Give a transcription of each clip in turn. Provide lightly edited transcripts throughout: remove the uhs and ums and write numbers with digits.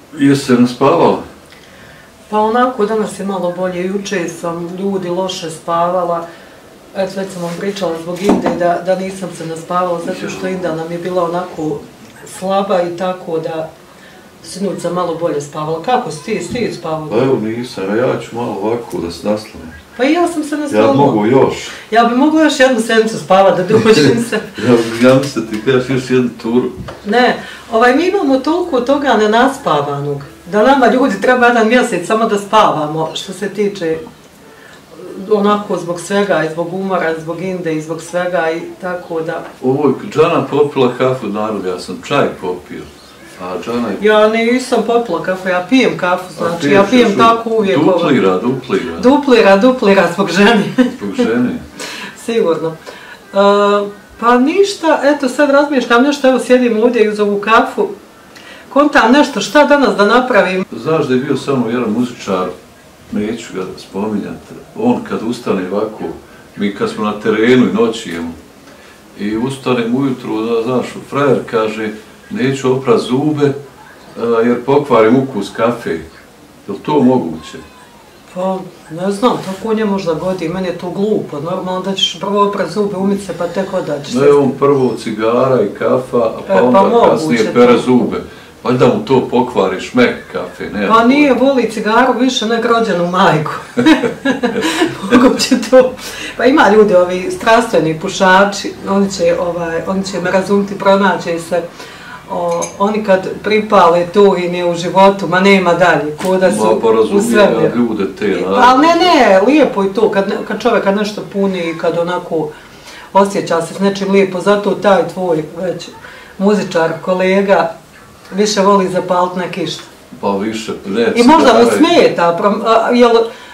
Jesi se naspavala? Pa onako, danas je malo bolje. Juče sam ljudi loše spavala. Eto, već sam vam pričala zbog Inde da nisam se naspavala zato što Inda nam je bila onako slaba i tako da sinoć sam malo bolje spavala. Kako si ti spavala? Pa evo nisam, ja ću malo ovako da se naslovim. Pa i ja sam se naspavala. Ja mogu još. Ja bi mogla još jednu sedmicu spavati da dođem se. Ja mislim da ti kažeš još jednu turu. Ne, mi imamo toliko toga nenaspavanog, da nama ljudi treba jedan mjesec samo da spavamo, što se tiče onako zbog svega, i zbog umora, i zbog Inde, i zbog svega, i tako da... Ovo je Džana popila kafu, naravno, ja sam čaj popio. A Džana je... Ja nisam popila kafu, ja pijem kafu, znači, ja pijem tako uvijek... Duplira zbog žene. Zbog žene? Sigurno. Pa ništa, eto sad razmišljam nešto, evo sjedim ovdje i uz ovu kafu, kontam nešto, šta danas da napravim. Znaš da je bio samo jedan muzičar, neću ga spominjati, on kad ustane ovako, mi kad smo na terenu i noćijemo, i ustanem ujutru, znaš, frajer kaže, neću oprat zube jer pokvarim ukus kafe. Je li to moguće? Pa, ne znam, tako nje možda godi, meni je to glupo, normalno da ćeš prvo oprat zube, umit se, pa tek onda ćeš se... Ne, on prvo cigara i kafa, pa onda kasnije pere zube. Valjda mu to pokvari šmek kafe, ne? Pa nije, voli cigaru više nego rođenu majku. Moguće to. Pa ima ljudi, ovi strastveni pušači, oni će me razumiti, pronaće se. Oni kad pripale to i nije u životu, ma nema dalje, kuda su u svemiru. Ljude te, ali ne, lijepo je to, kad čovjek nešto puni i kad onako osjeća se s nečim lijepo, zato taj tvoj već muzičar, kolega, više voli zapaliti na kištu. Pa više, ne. I možda mu smeta, jer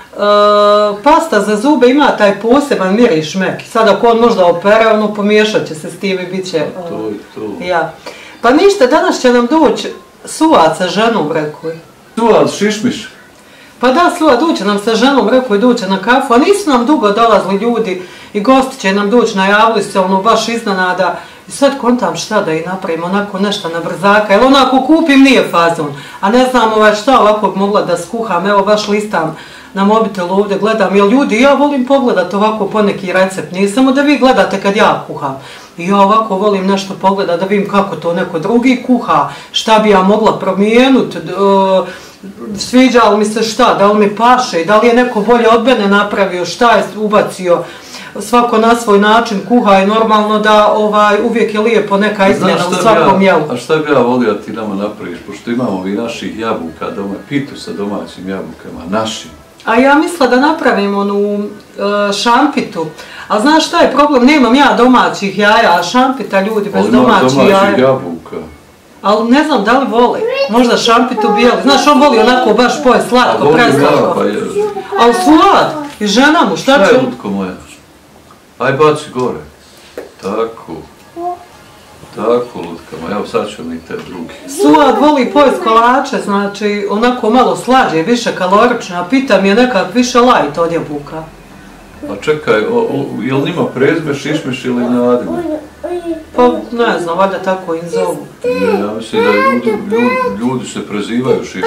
pasta za zube ima taj poseban miris šmek. Sad ako on možda opere, ono pomiješat će se s tim i bit će... To i to. Ja. Pa ništa, danas će nam doći Suad sa ženom, rekao je. Suad, šišmiš? Pa da, Suad, doće nam sa ženom, rekao je, doće na kafu, a nisu nam dugo dolazili ljudi i gosti će nam doći, najavili se, ono, baš iznenada. I sad kontam šta da i napravim, onako nešto na brzaka, jer onako kupim nije fazon, a ne znam šta ovako mogla da skuham, evo baš listam na mobitelu ovdje, gledam, jer ljudi, ja volim pogledat ovako poneki recept, nije samo da vi gledate kad ja kuham, i ja ovako volim nešto pogledat da vidim kako to neko drugi kuha, šta bi ja mogla promijenuti, sviđa li mi se šta, da li mi paše, da li je neko bolje od mene napravio, šta je ubacio, svako na svoj način kuha i normalno da uvijek je lijepo neka izmjena u svakom jelu. A šta bi ja volio da ti nama napraviš, pošto imamo vi naših jabuka doma, pitu sa domaćim jabukama, našim. A ja mislila da napravim onu šampitu, a znaš šta je problem, nemam ja domaćih jaja, a šampita ljudi bez domaćih jaja. Ali ima domaćih jabuka. Ali ne znam da li voli, možda šampitu bijeli, znaš on voli onako baš poje slatko, preslatko. Ali Suad, i žena mu, šta će? Šta je lutko moja? Aj baci gore. Tako. Tako, lutkama. Evo sad ćemo i te drugi. Suad voli pojest kolače, znači onako malo slađe, više kalorično, a pita mi je nekak više light od jabuka. A čekaj, je li nima prezme, šišmiš ili nadime? Pa ne znam, valjda tako im zovu. Ja mislim da ljudi se prezivaju šišmiš.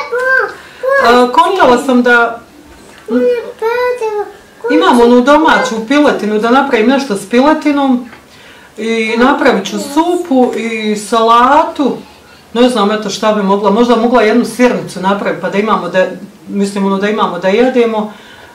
Kontala sam da... Imam onu domaću piletinu, da napravim nešto s piletinom i napravit ću supu i salatu. Ne znam eto šta bi mogla, možda mogla jednu sirnicu napraviti pa da imamo da, mislim da imamo da jedemo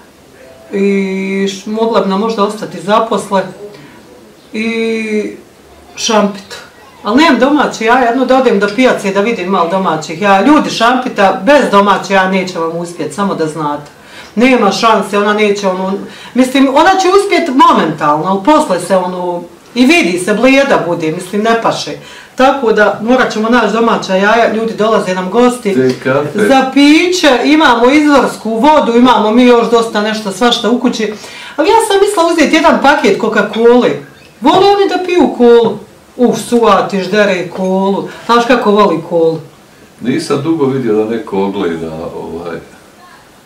i mogla bi nam možda ostati zaposle i šampitu. Ali nemam domaće jaja, jedno da odem do pijace da vidim malo domaćih jaja. Ljudi, šampita bez domaće jaja neće vam uspjeti, samo da znate. Nema šanse, ona neće mislim, ona će uspjeti momentalno, ali posle se i vidi se, blijeda bude, mislim, ne paše. Tako da morat ćemo naći domaća jaja, ljudi dolaze nam gosti. Za piće imamo izvorsku vodu, imamo mi još dosta nešto svašta u kući. Ali ja sam mislila uzeti jedan paket Coca-Cola. Vole oni da piju kolu. Suad ti ždere i kolu. Znaš kako voli kolu? Nisam dugo vidio da neko ogleda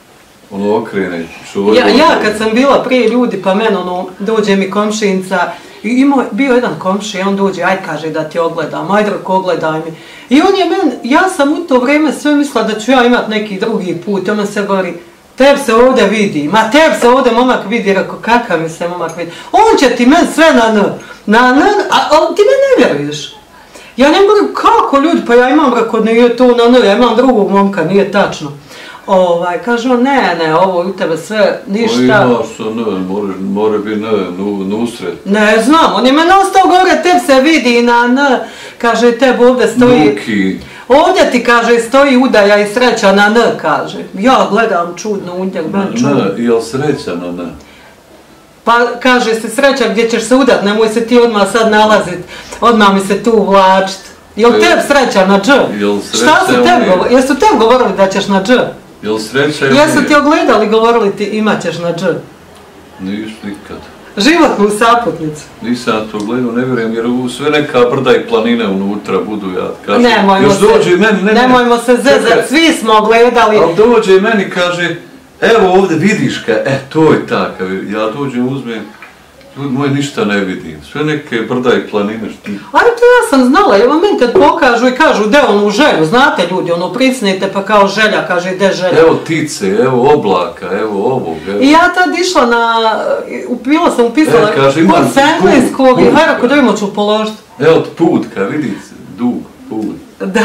okrene čuvaju. Ja kad sam bila prije ljudi pa meni dođe mi komšinica I bio jedan komšija, on dođe, aj kaže da ti ogledam, aj drako ogledaj mi. I on je ja sam u to vrijeme sve mislila da ću ja imat neki drugi put, on se govori, teb se ovdje vidi, ma teb se ovdje momak vidi, rekao, kakav mi se momak vidi, on će ti men sve na n, a ti me ne vjeruješ. Ja ne mogu, kako ljudi, pa ja imam, rekao, nije to na n, ja imam drugog momka, nije tačno. Kaže on, ne, ovo u tebe sve, ništa. Imaš to more biti usred. Ne znam, on je meni ostao gore, teb se vidi na n, kaže, teb ovdje stoji. Nuki. Ovdje ti, kaže, stoji udaja i sreća na n, kaže. Ja gledam čudno udjel, ben čudno. Jel sreća na n? Pa kaže se sreća gdje ćeš se udat, nemoj se ti odmah sad nalazit, odmah mi se tu uvlačit. Jel teb sreća na dž? Šta su teb govorili? Jesu teb govorili da ćeš na dž? Jel sreća ili jesu ti ogledali govorili ti imat ćeš na dž? Niš nikad. Životnu saputnicu. Nisam to gledao, ne vjerujem, jer u sve neka brda i planine unutra budu, ja kažem. Nemojmo se zezat, svi smo gledali. Ali dođe i meni kaže, evo ovdje vidiš ka, to je tako, ja dođem uzmem, ljudi moji ništa ne vidim, sve neke brda i planine. Ali to ja sam znala, jer meni kad pokažu i kažu de onu želju, znate ljudi, ono prisnite pa kao želja, kaže de želja. Evo tice, evo oblaka, evo ovog. I ja tad išla bila sam upisala kurs engleskog i hajde kod ovimo ću položiti. Evo put, kad vidite, dug put. Da.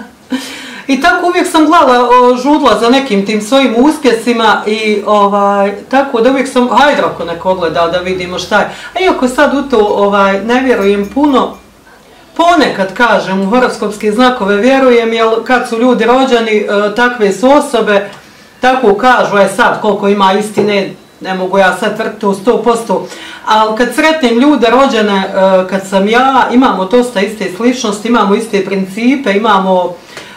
I tako uvijek sam gledala, žudla za nekim tim svojim uspjesima i tako da uvijek sam, hajde ako neko ogleda da vidimo šta je. A iako sad u to ne vjerujem puno, ponekad kažem u horoskopske znakove vjerujem, jer kad su ljudi rođeni, takve su osobe, tako kažu, sad koliko ima istine, ne mogu ja sad tvrditi u 100%, ali kad sretnem ljude rođene, kad sam ja, imamo dosta iste sličnosti, imamo iste principe, imamo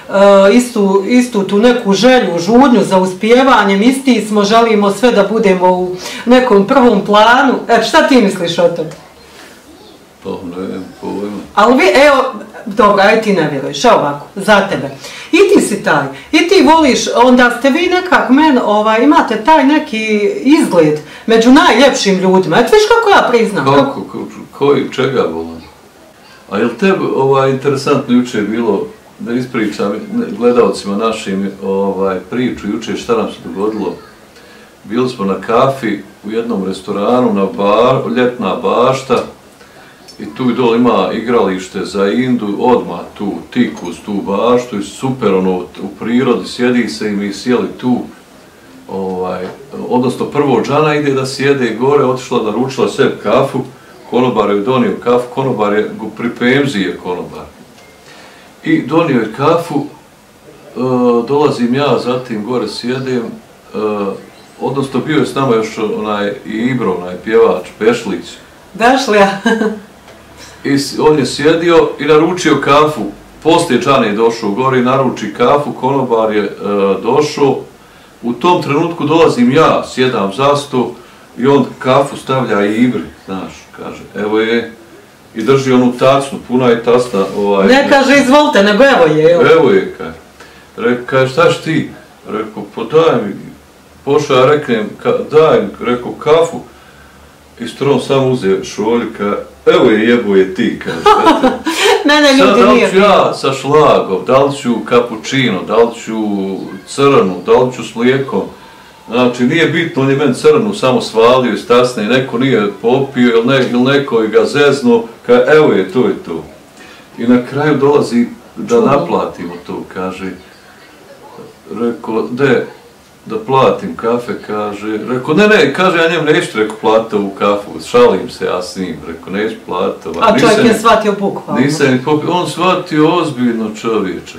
istu tu neku želju, žudnju za uspijevanjem, isti smo, želimo sve da budemo u nekom prvom planu. Šta ti misliš o tom? Pa ne, pojma. Ali evo, dobro, aj ti ne vjeruješ, ovako, za tebe. I ti si taj, i ti voliš, onda ste vi nekak imate taj neki izgled među najljepšim ljudima. Viš kako ja priznam? Kako? Koji, čega volim? A je li tebi interesantno juče bilo da ispričam gledalcima našim priču juče šta nam se dogodilo? Bili smo na kafi u jednom restoranu, ljetna bašta, i tu i dole ima igralište za Indu, odmah tu, tik uz tu baštu i super u prirodi, sjedi se i mi sjeli tu, odnosno prvo Džana ide da sjede gore, otišla da ručila sebi kafu, konobar je donio kafu, konobar je pri penzije konobar. I donio je kafu, dolazim ja, zatim gore sjedim, odnosno bio je s nama još Ibro, pjevač, Bešlić. Bešlija. I on je sjedio i naručio kafu, poslije Džane je došao gore i naruči kafu, konobar je došao, u tom trenutku dolazim ja, sjedam za sto i on kafu stavlja i Ibri, znaš, kaže, evo je, i drži onu tacnu, puna je tasna. Ne kaže izvolite, nego evo je. Evo je, kaže, štaš ti? Rekao, pa daj mi, pošao ja reknem, daj mi, rekao, kafu. I strom sam uze šolju, evo je jebo je ti, kaže. Mene ljudi nije bilo. Da li ću ja sa šlagom, da li ću kapućino, da li ću crnu, da li ću s mlijekom. Znači, nije bitno, on je meni crnu samo svalio iz tasne i neko nije popio ili neko ga zeznuo, evo je, to je to. I na kraju dolazi da naplatimo to, kaže, rekao, da platim kafe, kaže, rekao, ne, kaže, ja njem neću, rekao, platiti ovu kafu, šalim se ja s njim, rekao, neću platiti. A čovjek je shvatio bukvalno. Nisam ni popio, on shvatio ozbiljno čovječe.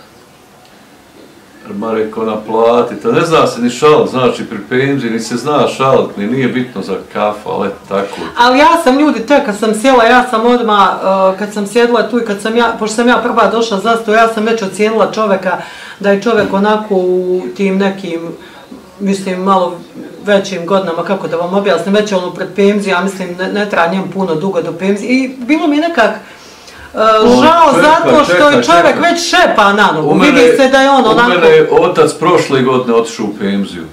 Ma rekao naplatiti, ne zna se ni šalit, znači pri penziji, ni se zna šalit, nije bitno za kafu, ali tako. Ali ja sam ljudi, te kad sam sjela, ja sam odmah, kad sam sjedila tu i kad sam ja, pošto sam ja prva došla za sto, ja sam već ocijenila čovjeka, da je čovjek onako u tim nekim, mislim, malo većim godinama, kako da vam objasnim, već je ono pred penziju, ja mislim, ne treba njem puno dugo do penzije i bilo mi nekak žao zato što je čovjek već šepa na nogu, vidi se da je on onako... U mene je otac prošle godine otišao u penziju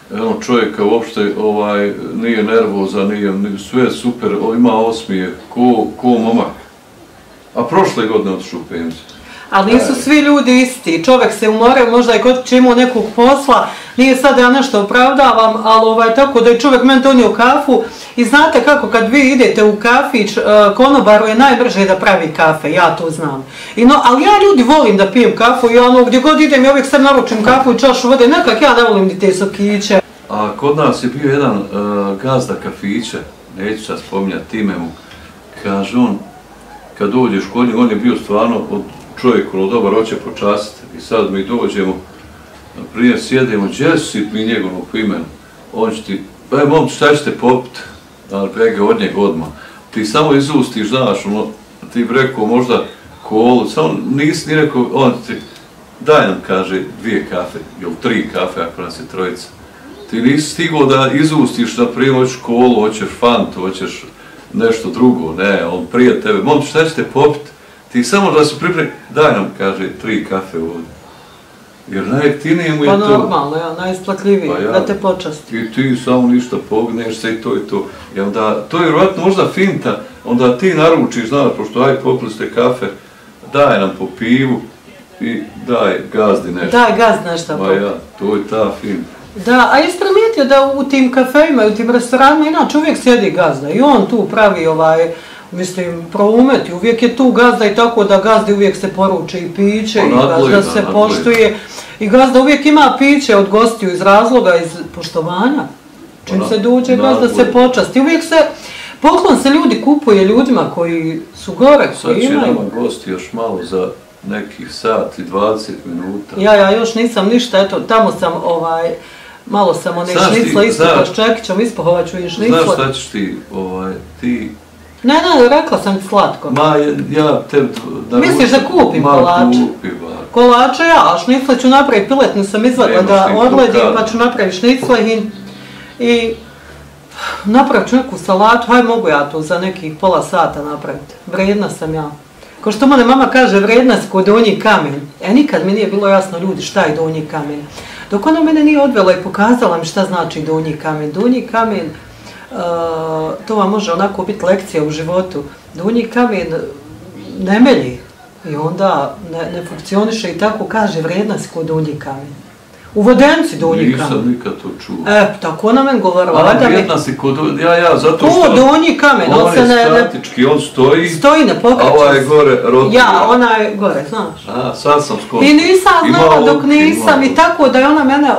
čovjeka uopšte nije nervozan, sve super, ima osmijeh, ko momak. A prošle godine otišao u penziju. Ali nisu svi ljudi isti, čovjek se umore, možda i kod će imao nekog posla, nije sad da ja nešto opravdavam, ali tako da je čovjek meni donio kafu i znate kako kad vi idete u kafić, konobaru je najbrže da pravi kafe, ja to znam. Ali ja ljudi volim da pijem kafu i gdje god idem ja uvijek sad naručim kafu i čašu vode, nekak ja ne volim ni te sokiće. A kod nas je bio jedan gazda kafića, neću sad spominjati ime mu, kaže on, kad dođeš kod njega, on je bio stvarno od čovjek dobar, hoće počastiti i sad mi dođemo, prije sjedemo, gdje si mi njegovnog imenu, on će ti, momci šta ćete popiti, ali bega od njega odmah, ti samo izustiš, znaš, ti bi rekao možda kolu, samo nisi ni rekao, on ti, daj nam, kaže, 2 kafe, ili 3 kafe ako nas je trojica, ti nisi stigao da izustiš, na primjer, hoćeš kolu, hoćeš fantu, hoćeš nešto drugo, ne, on prije tebe, momci šta ćete popiti, ti samo da se pripremi, daj nam, kaže, 3 kafe ovdje. Jer najjeftinije mu je to. Pa normalno, ja, najisplatljiviji, da te počasti. I ti samo ništa pogneš se i to i to. I onda, to je vjerojatno možda finta, onda ti naručiš, znaš, pošto aj popili ste kafe, daj nam po pivu i daj gazdi nešto. Daj gazdi nešto. Pa ja, to je ta finta. Da, a jesi primijetio da u tim kafejima i u tim restoranima inače uvijek sjedi gazda i on tu pravi promet i uvijek je tu gazda i tako da gazdi uvijek se poruče i piće i gazda se poštuje i gazda uvijek ima piće od gostiju iz razloga, iz poštovanja. Čim se dođe gazda se počasti. Uvijek poklon se ljudi kupuje ljudima koji su gore, koji imaju. Sad će nama gosti još malo za nekih sat i 20 minuta. Ja još nisam ništa, eto, tamo sam malo sam šnicla isto s čekićom, ispohovat ću i šnicla. Znaš šta ćeš ti... Ne, rekla sam ti slatko. Ja te... Misliš da kupim kolače? Kolače ja, a šnicle ću napraviti, piletnu sam izvadila da odledim, pa ću napraviti šnicle i napravit ću neku salatu, haj mogu ja to za nekih pola sata napraviti. Vrijedna sam ja. Ko što mene mama kaže, vrijedna si ko donji kamen. Nikad mi nije bilo jasno ljudi šta je donji kamen. Dok ona mene nije odvela i pokazala mi šta znači donji kamen. Donji kamen, to vam može onako biti lekcija u životu. Donji kamen ne melji i onda ne funkcioniše i tako kaže vrijedna si ko donji kamen. U Vodenci donji kamen. Nisam nikad to čuo. Tako ona meni govorila. Vrijedna si ko donji, zato što... Ko donji kamen, on je statički, on stoji... Stoji, ne pokreće. A ovaj je gore rotuje. Ja, ona je gore, znaš. Sad sam skontao. I nisam znala dok nisam i tako da je ona mene,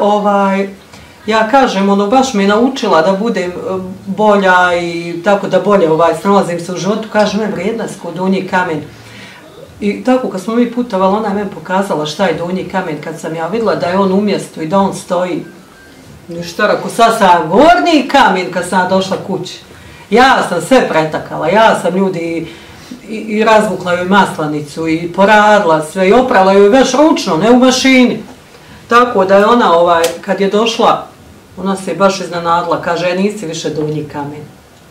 ja kažem, baš me naučila da budem bolja i tako da bolje snalazim se u životu, kaže me vrijedna si ko donji kamen. I tako kad smo mi putovali, ona je meni pokazala šta je donji kamen kad sam ja vidjela da je on u mjestu i da on stoji. Ništa, rako sad sam gornji kamen kad sam došla kući. Ja sam sve pretakala, ja sam ljudi i razvukla joj maslanicu i poradila sve i oprala joj već ručno, ne u mašini. Tako da je ona kad je došla, ona se baš iznenadila, kaže nisi više donji kamen.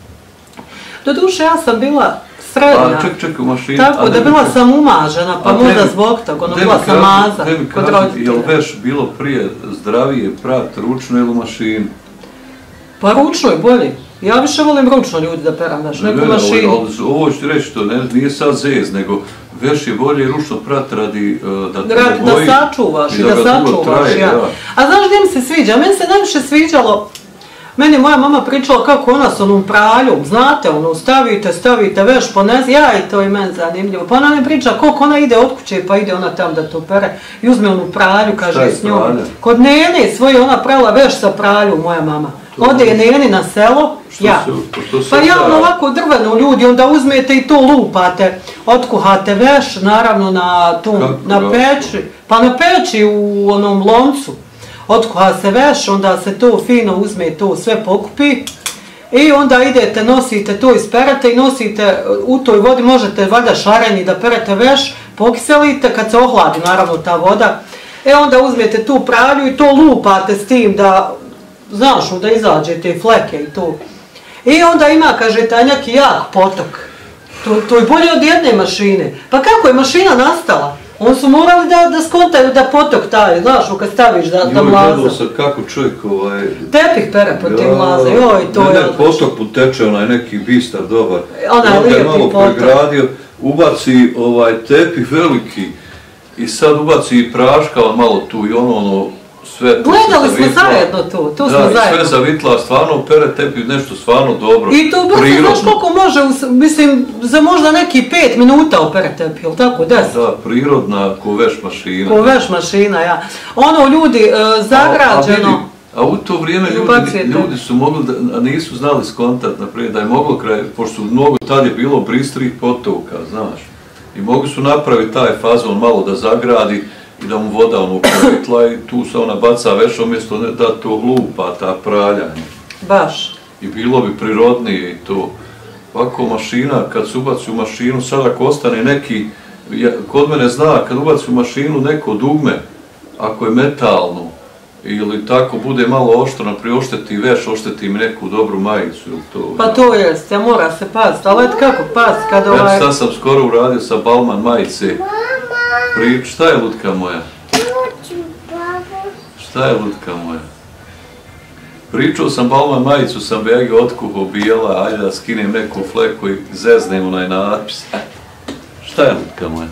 Doduše ja sam bila srednja, čekaj u mašini. tako da bila sam umažena, pa možda zbog toga, bila sam maza kod roditelja. Je li već bilo prije zdravije prati ručno ili u mašini? Pa ručno je bolje. Ja više volim ručno ljudi da peram veš, nego u mašini. Ovo ću ti reći, to nije sad zez, nego veš je bolje ručno prati radi da te ne boji. Da sačuvaš i da sačuvaš, ja. A znaš gdje mi se sviđa? Meni se najviše sviđalo, meni je moja mama pričala kako ona s onom praljom, znate, stavite veš, ponesi, ja i to je meni zanimljivo. Pa ona mi priča koliko ona ide od kuće pa ide ona tam da to pere i uzme onu pralju, kaže s njom. Kod nene svoje ona prala veš sa praljom, moja mama. Ode je neni na selo, ja. Pa ja ovako drveno ljudi, onda uzmete i to lupate, otkuhate veš, naravno na peći, pa na peći u onom loncu. Otkuha se veš, onda se to fino uzme, to sve pokupi i onda idete, nosite to, isperete i nosite u toj vodi, možete valjda šareni da perete veš, pokiselite, kad se ohladi naravno ta voda, onda uzmete tu pralju i to lupate s tim da, znaš, da izađete i fleke i to. I onda ima, kaže, tanjak i jak potok. To je bolje od jedne mašine. Pa kako je mašina nastala? Oni su morali da skontaju da potok taj, znaš, kad staviš da mlaza. Gledao sam kako čovjek Tepih pere po tim mlaza, joj, to je... Ne, potok poteče, onaj neki bistar dobar. Onaj lijepi potok. Malo pregradio, ubaci tepih veliki i sad ubaci praška, malo tu i ono sve... Gledali smo zajedno tu smo zajedno. Da, i sve zavitla, stvarno pere tepih, nešto stvarno dobro, i to brzo, znaš koliko može, mislim, za možda neki 5 minuta opere tepih, ili tako, 10? Da, prirodna, ko veš mašina. Ko veš mašina, ja. Ono, ljudi, zagrađeno... A u to vrijeme ljudi su mogli, nisu znali skontat, naprijed, da je moglo kraj, pošto mnogo tad je bilo bristrih potoka, znaš. I mogli su napraviti taj fazon malo da zagradi i da mu voda ono povitla i tu se ona baca veš, umjesto da to lupa, ta praljanje. Baš. I bilo bi prirodnije i to. Ovako mašina, kad se ubaci u mašinu, sad ako ostane neki, kod mene zna, kad ubaci u mašinu neko dugme, ako je metalno, ili tako bude malo oštro, priošteti veš, ošteti mi neku dobru majicu ili to. Pa to jest, ja mora se paziti, ali eto kako paziti kad ovaj... Eto sad sam skoro uradio sa Balman majice. Šta je lutka moja? Šta je lutka moja? Pričao sam Balman majicu, sam bege otkuhao bijela, ajde da skinem neku fleku i zeznem onaj natpis. Šta je lutka moja?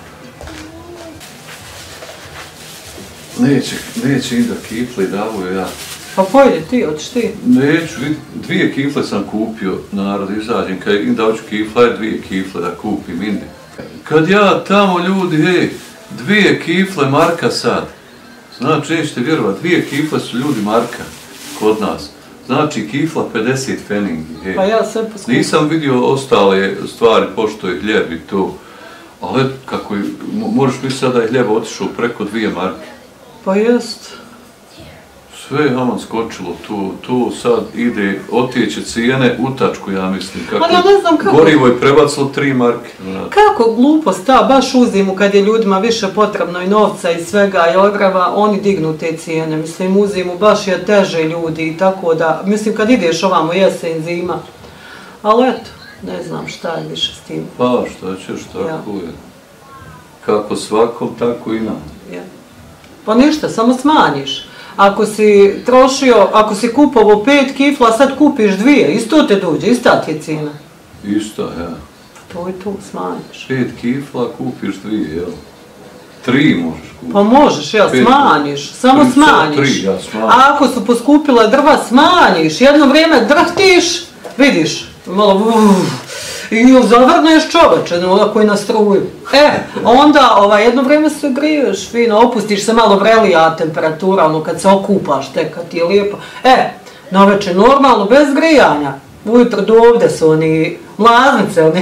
Neće Inda kifle, davo ja. Pa pojdi ti, hoćeš ti? Neću, 2 kifle sam kupio, narod, izađem, kad Inda hoću kifle, 2 kifle da kupim Indi. Kad ja tamo ljudi, 2 kifle marka sad. Znači, nećete vjerovati, 2 kifle su ljudi marka kod nas. Znači, kifla 50 feningi. Pa ja sve poskupim. Nisam vidio ostale stvari, pošto je hljeb i to. Ali kako je, možeš misliti sad da je hljeb otišao preko 2 marke. Pa jest. Sve je haman skočilo, tu sad ide, otjeće cijene u tačku, ja mislim. Gorivo je prebacilo 3 marke. Kako glupost ta, baš u zimu kad je ljudima više potrebno i novca i svega i ogreva, oni dignu te cijene. Mislim, u zimu baš je teže ljudi i tako da, mislim kad ideš ovamo jesen, zima. Ali eto, ne znam šta je više s tim. Pa šta ćeš, tako je. Kako svakom, tako i nam. Pa ništa, samo smanjiš. Ako si trošio, ako si kupovao 5 kifla, sad kupiš 2, isto te dođe, ista ti je cijena. Ista, ja. To i tu, smanjiš. 5 kifla kupiš 2, jel? 3 možeš kupiti. Pa možeš, jel, smanjiš, samo smanjiš. A ako su poskupila drva, smanjiš, jedno vrijeme drhtiš, vidiš, malo i zavrneš čoveče, onako i na struju. Onda jedno vrijeme se griješ, fino, opustiš se malo vrelija temperatura, ono kad se okupaš, tek kad ti je lijepo. Naveče normalno, bez grijanja. Ujutro do ovdje su oni mlaznice, oni.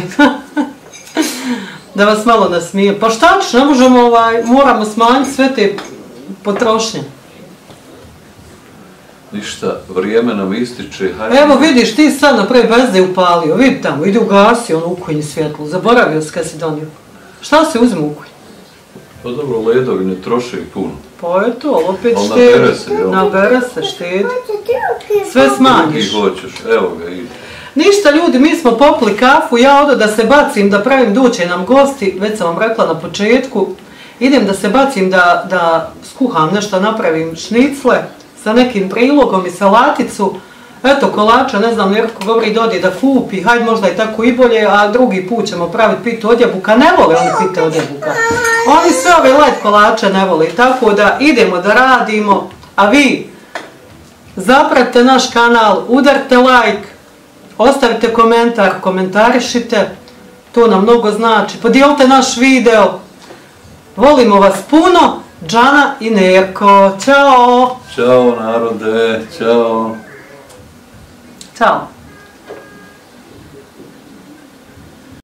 Da vas malo nasmije. Pa šta ćeš, ne možemo, moramo smanjiti sve te potrošnje. Ništa, vrijeme nam ističe. Evo vidiš, ti sad naprej bezde upalio, vidi tamo, ide ugasi ono ukonji svjetlo, zaboravio se kad si donio. Šta se uzme ukonj? Pa dobro, ledovi ne troše i puno. Pa eto, ali opet štedi. Nabere se, štedi. Sve smanjiš. Drugi hoćeš, evo ga, ide. Ništa ljudi, mi smo popili kafu, ja odo da se bacim, da pravim, doće nam gosti, već sam vam rekla na početku. Idem da se bacim, da skuham nešto, napravim šnicle sa nekim prilogom i salaticu. Eto, kolača, ne znam, Jerko govori dodi da kupi, hajde možda i tako i bolje, a drugi put ćemo praviti pitu od jabuka. Ne vole oni pite od jabuka. Oni sve ove light kolače ne vole, tako da idemo da radimo, a vi zapratite naš kanal, udarite like, ostavite komentar, komentarišite, to nam mnogo znači, podijelite naš video, volimo vas puno, Džana i Nerko, ćao! Ćao narode, ćao! Ćao!